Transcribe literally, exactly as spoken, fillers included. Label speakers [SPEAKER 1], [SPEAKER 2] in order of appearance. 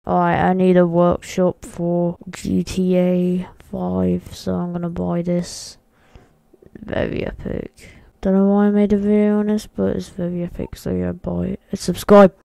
[SPEAKER 1] Alright, I need a workshop for G T A five, so I'm gonna buy this. Very epic. Don't know why I made a video on this, but it's very epic, so yeah, buy it. And subscribe.